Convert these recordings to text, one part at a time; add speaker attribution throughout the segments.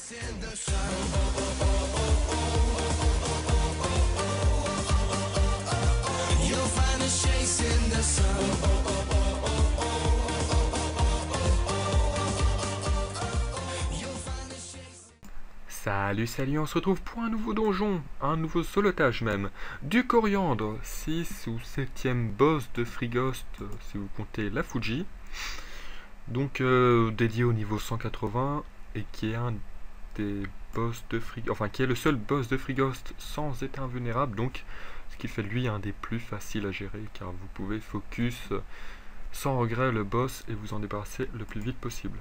Speaker 1: Salut, on se retrouve pour un nouveau donjon, un nouveau solotage même, du coriandre, 6 ou 7ème boss de Freeghost, si vous comptez la Fuji, donc dédié au niveau 180, et qui est un des boss de Freeghost, enfin qui est le seul boss de Freeghost sans être invulnérable, donc ce qui fait de lui un des plus faciles à gérer, car vous pouvez focus sans regret le boss et vous en débarrasser le plus vite possible.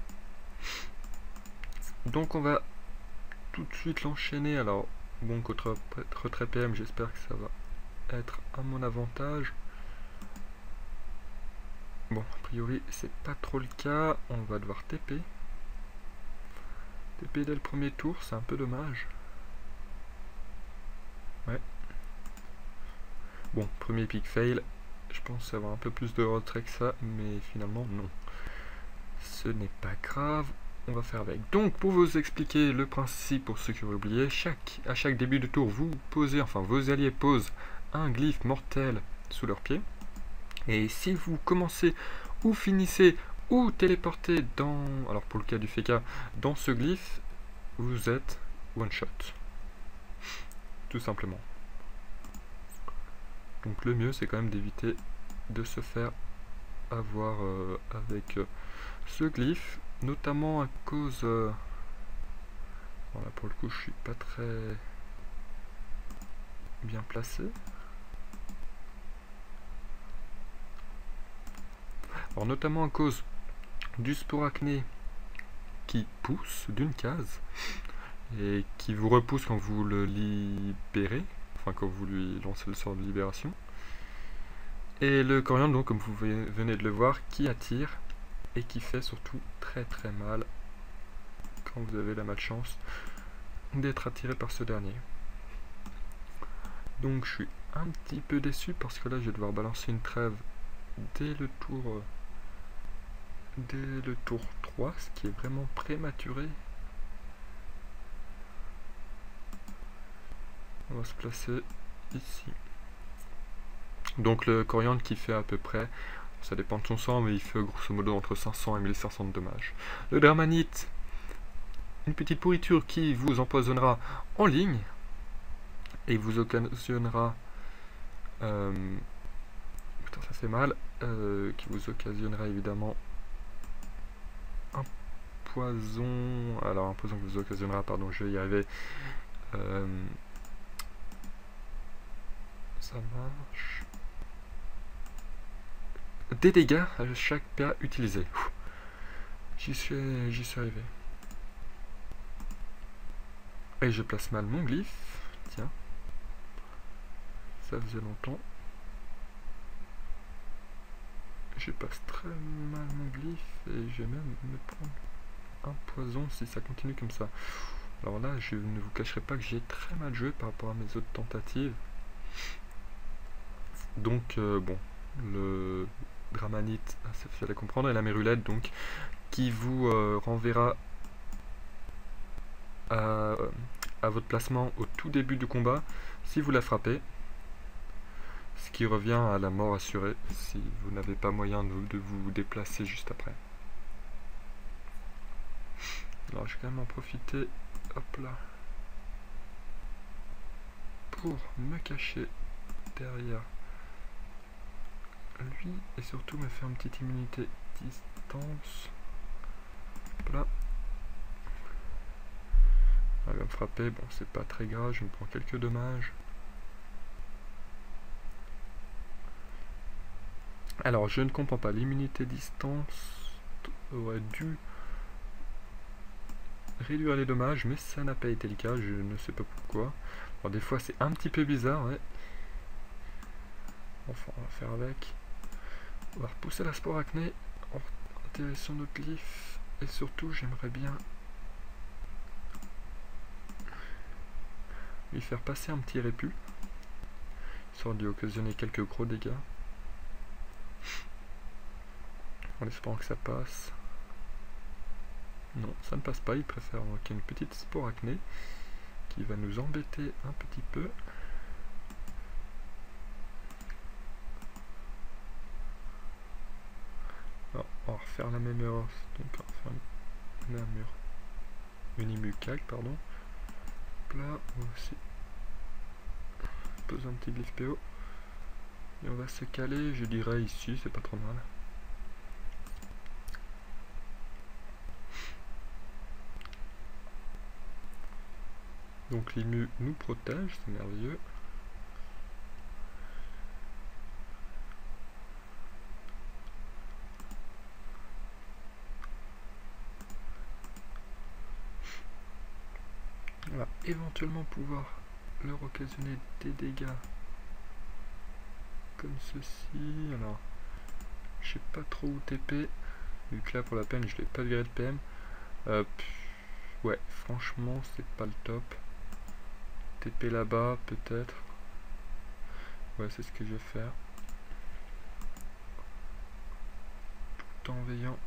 Speaker 1: Donc on va tout de suite l'enchaîner. Alors bon, contre retrait PM, j'espère que ça va être à mon avantage. Bon, a priori c'est pas trop le cas. On va devoir TP dès le premier tour, c'est un peu dommage. Ouais, bon, premier pick fail. Je pense avoir un peu plus de retrait que ça, mais finalement non, ce n'est pas grave. On va faire avec. Donc, pour vous expliquer le principe, pour ceux qui auraient oublié, à chaque début de tour, vous posez, enfin vos alliés posent un glyphe mortel sous leurs pieds. Et si vous commencez ou finissez ou téléportez dans, alors pour le cas du FK, dans ce glyphe, vous êtes one shot. Tout simplement. Donc le mieux, c'est quand même d'éviter de se faire avoir avec ce glyphe. Notamment à cause... Voilà, pour le coup, je suis pas très bien placé. Alors, notamment à cause du sporacné qui pousse d'une case et qui vous repousse quand vous le libérez, enfin quand vous lui lancez le sort de libération. Et le coriandre, donc, comme vous venez de le voir, qui attire et qui fait surtout très mal quand vous avez la malchance d'être attiré par ce dernier. Donc je suis un petit peu déçu parce que là je vais devoir balancer une trêve dès le tour 3, ce qui est vraiment prématuré. On va se placer ici. Donc le coriandre qui fait à peu près, ça dépend de son sang, mais il fait grosso modo entre 500 et 1500 de dommages. Le dramanite, une petite pourriture qui vous empoisonnera en ligne et vous occasionnera putain, ça fait mal, qui vous occasionnera évidemment un poison, alors un poison qui vous occasionnera, pardon, je vais y arriver, ça marche, des dégâts à chaque PA utilisé. J'y suis arrivé. Et je place mal mon glyphe, tiens, ça faisait longtemps. Je passe très mal mon glyphe et je vais même me prendre un poison si ça continue comme ça. Alors là, je ne vous cacherai pas que j'ai très mal joué par rapport à mes autres tentatives. Donc bon, le dramanite, c'est facile à comprendre, et la mérulette donc, qui vous renverra à votre placement au tout début du combat si vous la frappez, ce qui revient à la mort assurée si vous n'avez pas moyen de vous déplacer juste après. Alors je vais quand même en profiter, hop là, pour me cacher derrière lui et surtout me faire une petite immunité distance. Hop là. Elle va me frapper, bon c'est pas très grave, je me prends quelques dommages. Alors je ne comprends pas, l'immunité distance aurait dû réduire les dommages, mais ça n'a pas été le cas, je ne sais pas pourquoi. Alors des fois c'est un petit peu bizarre, ouais. Enfin on va faire avec. On va repousser la sporacné en direction de notre glyphe, et surtout j'aimerais bien lui faire passer un petit réput, histoire de lui occasionner quelques gros dégâts, en espérant que ça passe. Non, ça ne passe pas, il préfère qu'il y ait une petite sporacnée qui va nous embêter un petit peu. Alors, on va refaire la même erreur, donc on va faire une imucac, pardon. Là, on va aussi poser un petit glyphe PO. Et on va se caler, je dirais ici, c'est pas trop mal. Donc l'IMU nous protège, c'est merveilleux. On va éventuellement pouvoir leur occasionner des dégâts comme ceci. Alors, je sais pas trop où TP, vu que là pour la peine je l'ai pas viré de PM. Ouais, franchement c'est pas le top. TP là-bas peut-être. Ouais, c'est ce que je vais faire. Tout en veillant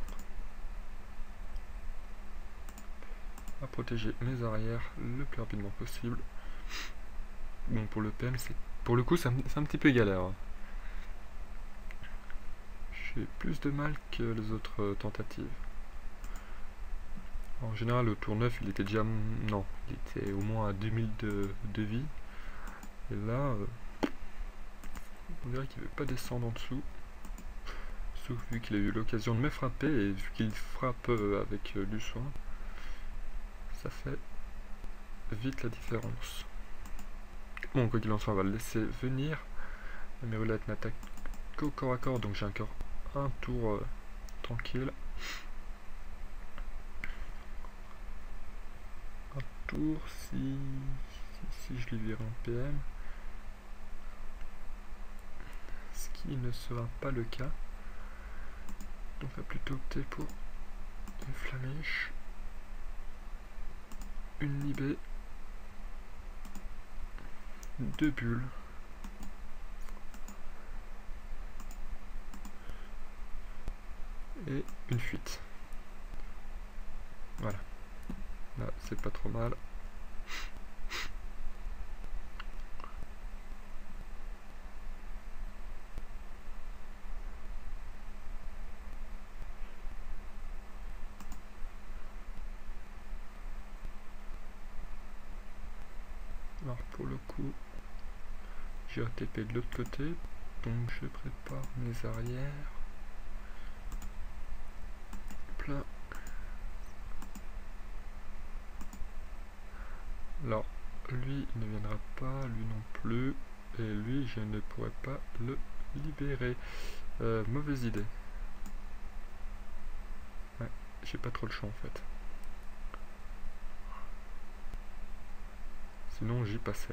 Speaker 1: à protéger mes arrières le plus rapidement possible. Bon, pour le PM, pour le coup, c'est un petit peu galère. J'ai plus de mal que les autres tentatives. En général, le tour 9, il était déjà... Non, il était au moins à 2000 de vie. Et là, on dirait qu'il ne veut pas descendre en dessous. Sauf vu qu'il a eu l'occasion de me frapper, et vu qu'il frappe avec du soin, ça fait vite la différence. Bon, quoi qu'il en soit, on va le laisser venir. Mes roulettes n'attaquent qu'au corps à corps, donc j'ai encore un tour tranquille. Un tour si je lui vire un PM. Ce qui ne sera pas le cas. Donc on va plutôt opter pour une flamiche, une libé, 2 bulles. Et une fuite. Voilà. Là, c'est pas trop mal. Alors pour le coup, j'ai ATP de l'autre côté, donc je prépare mes arrières. Là. Alors, lui il ne viendra pas, lui non plus, et lui je ne pourrai pas le libérer. Mauvaise idée. Ouais, j'ai pas trop le choix en fait. Sinon j'y passais.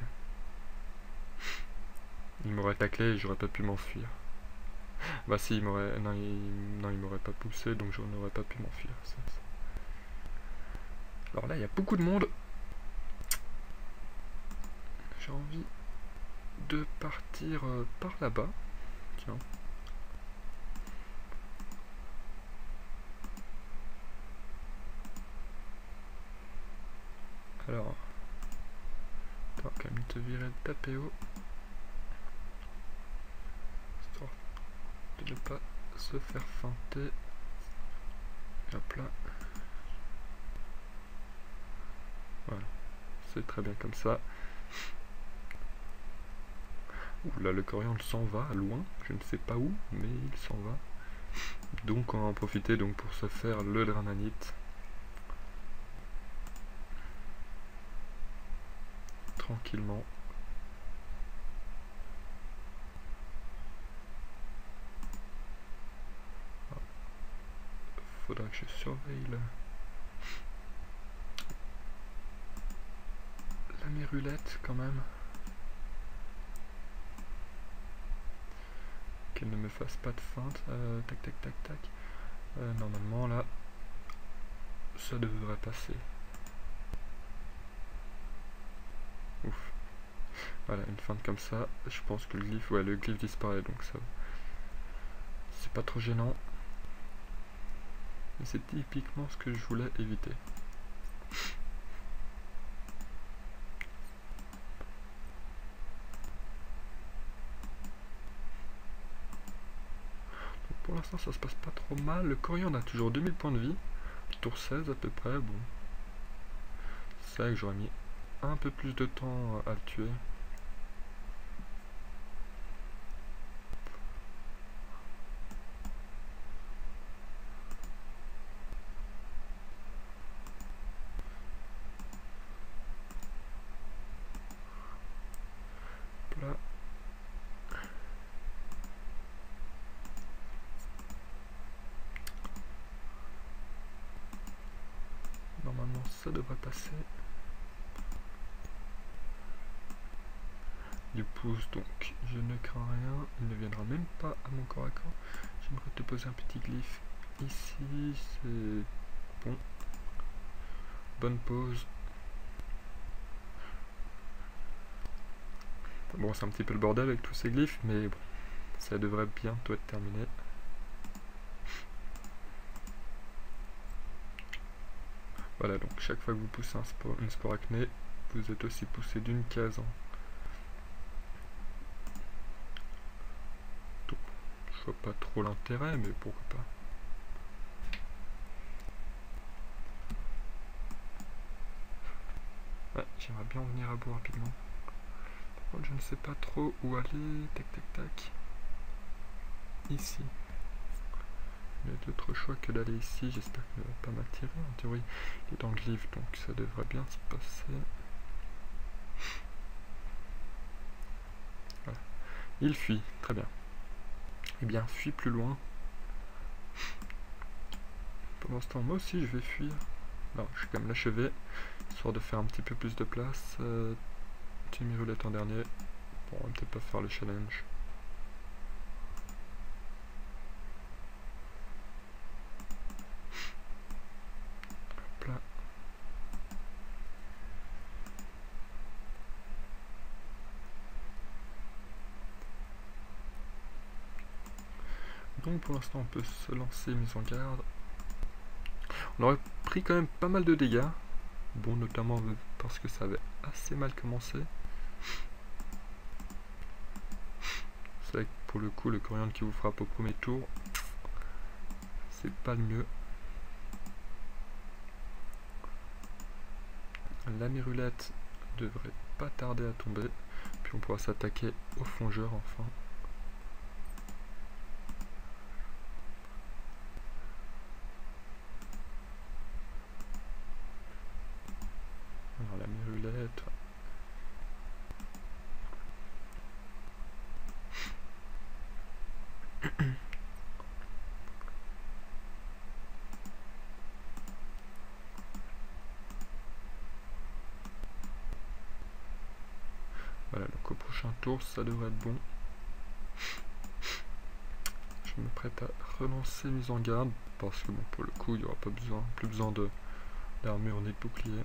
Speaker 1: Il m'aurait taclé et j'aurais pas pu m'enfuir. Bah si, il m'aurait... Non, il m'aurait pas poussé, donc je n'aurais pas pu m'enfuir. Alors là, il y a beaucoup de monde. J'ai envie de partir par là-bas. Tiens. Alors... on va quand même te virer de ta PO. Histoire de ne pas se faire feinter. Hop là. Voilà. C'est très bien comme ça. Ouh là, le coriandre s'en va loin, je ne sais pas où, mais il s'en va. Donc on va en profiter donc pour se faire le dramanite. Tranquillement. Faudra que je surveille la mérulette quand même. Qu'elle ne me fasse pas de feinte. Tac tac tac tac. Normalement là, ça devrait passer. Ouf. Voilà, une feinte comme ça. Je pense que le glyphe disparaît, donc ça, c'est pas trop gênant. Et c'est typiquement ce que je voulais éviter. Donc pour l'instant ça se passe pas trop mal. Le coriandre a toujours 2000 points de vie. Tour 16 à peu près. Bon. C'est vrai que j'aurais mis un peu plus de temps à le tuer. Là. Normalement ça devrait passer. Du pouce, donc je ne crains rien, il ne viendra même pas à mon corps à corps. J'aimerais te poser un petit glyphe ici, c'est bon. Bonne pause. Bon, c'est un petit peu le bordel avec tous ces glyphes, mais bon, ça devrait bientôt être terminé. Voilà, donc chaque fois que vous poussez une spore acné, vous êtes aussi poussé d'une case. Donc, je vois pas trop l'intérêt, mais pourquoi pas. Ouais, j'aimerais bien en venir à bout rapidement. Par contre, je ne sais pas trop où aller. Tac, tac, tac. Ici. Il y a d'autres choix que d'aller ici. J'espère qu'il ne va pas m'attirer. En théorie, il est dans le glyphe, donc ça devrait bien se passer. Voilà. Il fuit. Très bien. Eh bien, fuis plus loin. Pendant ce temps, moi aussi, je vais fuir. Non, je vais quand même l'achever, histoire de faire un petit peu plus de place. J'ai mis roulette en dernier. Bon, on va peut-être pas faire le challenge. Hop là. Donc pour l'instant on peut se lancer mise en garde. On aurait pris quand même pas mal de dégâts. Bon, notamment parce que ça avait assez mal commencé. C'est vrai que pour le coup, le coriandre qui vous frappe au premier tour, c'est pas le mieux. La mérulette devrait pas tarder à tomber. Puis on pourra s'attaquer au fongeur enfin. Alors la mérulette. Voilà, donc au prochain tour, ça devrait être bon. Je me prête à relancer mise en garde, parce que bon, pour le coup, il n'y aura pas besoin, plus besoin d'armure ni de bouclier.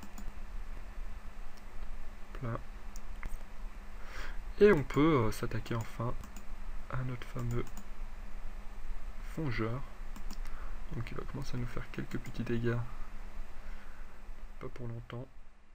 Speaker 1: Là. Et on peut s'attaquer enfin à notre fameux fongeur. Donc il va commencer à nous faire quelques petits dégâts. Pas pour longtemps.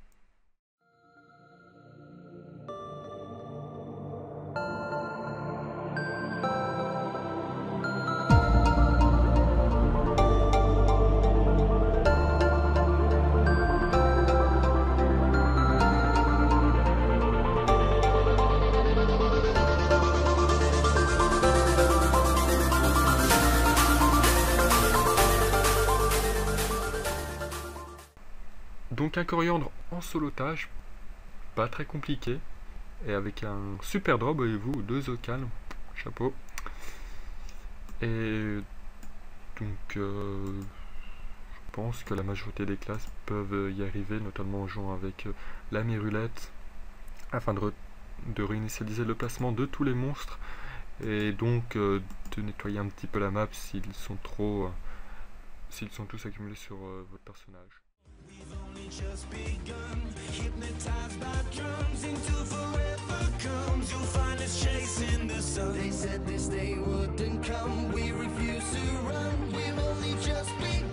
Speaker 1: Donc un coriandre en solotage, pas très compliqué, et avec un super drop, voyez-vous, 2 au calme, chapeau. Et donc je pense que la majorité des classes peuvent y arriver, notamment en jouant avec la mérulette, afin de réinitialiser le placement de tous les monstres, et donc de nettoyer un petit peu la map s'ils sont tous accumulés sur votre personnage.
Speaker 2: just begun. Hypnotized by drums into forever comes. You'll find us chasing the sun. They said this day wouldn't come. We refuse to run. We've only just begun.